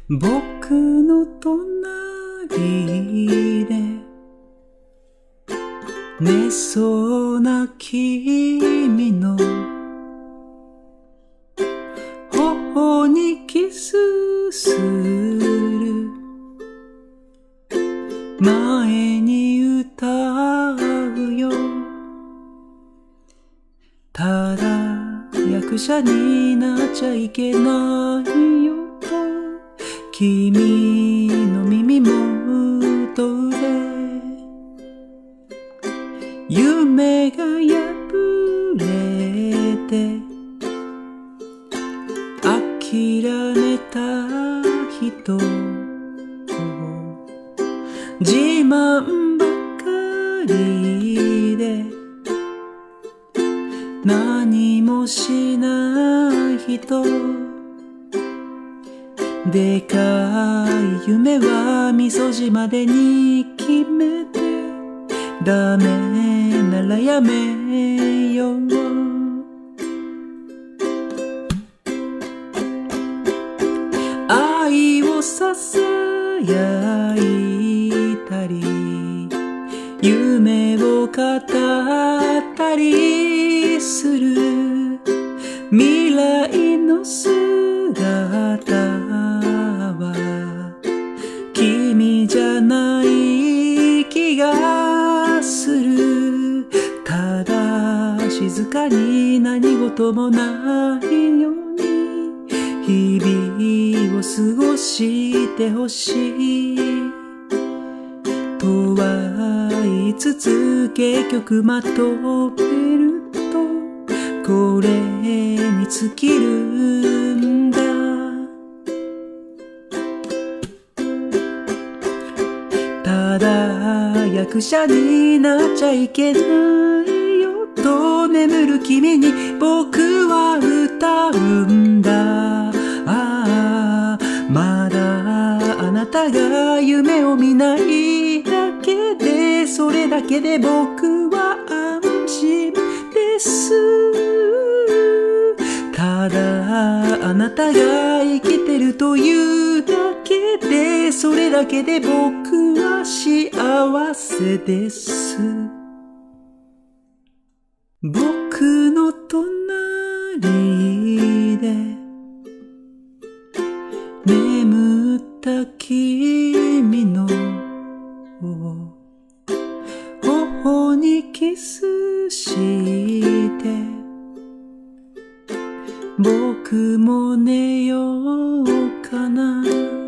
僕の隣で寝そうな君の頬にキスする前に歌うよ。ただ役者になっちゃいけないよと君の耳元で夢が破れて諦めた人自慢ばかりで何もしない人でかい夢はみそじまでに決めてダメならやめよう。愛をささやいたり夢を語ったりする未来の姿は君じゃない気がする。ただ静かに何事もないように日々を過ごしてほしいとは言いつつ結局まとめるとこれに尽きるんだ。ただ役者になっちゃいけないよと眠る君に僕は歌うんだ。ああまだあなたが夢を見ないだけでそれだけで僕は安心です。ただあなたが生きてるというだけでそれだけで僕は幸せです。僕の隣で眠った君の頬にキスして僕も寝ようかな。